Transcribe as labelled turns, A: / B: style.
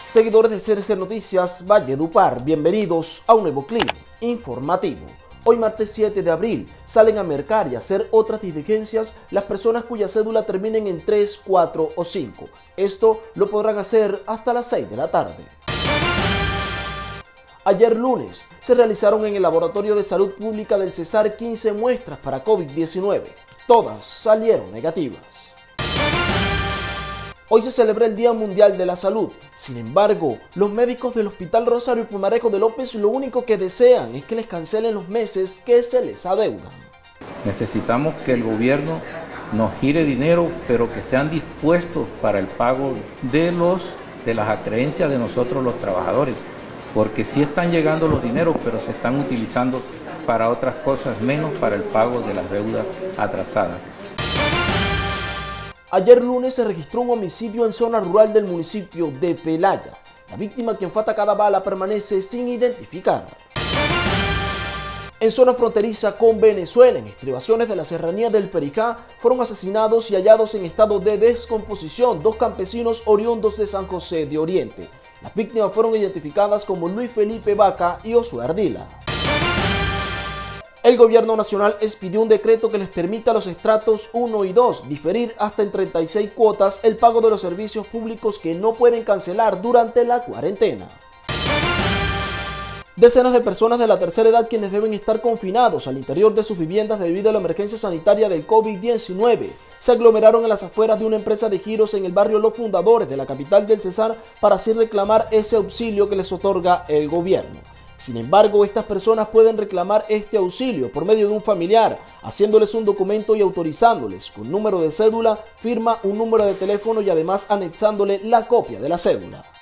A: Seguidores de CRC Noticias Valledupar, bienvenidos a un nuevo clip informativo. Hoy martes 7 de abril salen a mercar y hacer otras diligencias las personas cuya cédula terminen en 3, 4 o 5. Esto lo podrán hacer hasta las 6 de la tarde. Ayer lunes se realizaron en el Laboratorio de Salud Pública del Cesar 15 muestras para COVID-19. Todas salieron negativas. Hoy se celebra el Día Mundial de la Salud. Sin embargo, los médicos del Hospital Rosario Pumarejo de López lo único que desean es que les cancelen los meses que se les adeudan.
B: Necesitamos que el gobierno nos gire dinero, pero que sean dispuestos para el pago de las acreencias de nosotros los trabajadores, porque sí están llegando los dineros, pero se están utilizando para otras cosas, menos para el pago de las deudas atrasadas.
A: Ayer lunes se registró un homicidio en zona rural del municipio de Pelaya. La víctima, quien fue atacada a bala, permanece sin identificar. En zona fronteriza con Venezuela, en estribaciones de la serranía del Pericá, fueron asesinados y hallados en estado de descomposición dos campesinos oriundos de San José de Oriente. Las víctimas fueron identificadas como Luis Felipe Vaca y Josué Ardila. El gobierno nacional expidió un decreto que les permita a los estratos 1 y 2 diferir hasta en 36 cuotas el pago de los servicios públicos que no pueden cancelar durante la cuarentena. Decenas de personas de la tercera edad quienes deben estar confinados al interior de sus viviendas debido a la emergencia sanitaria del COVID-19 se aglomeraron en las afueras de una empresa de giros en el barrio Los Fundadores de la capital del Cesar para así reclamar ese auxilio que les otorga el gobierno. Sin embargo, estas personas pueden reclamar este auxilio por medio de un familiar, haciéndoles un documento y autorizándoles con número de cédula, firma, un número de teléfono y además anexándole la copia de la cédula.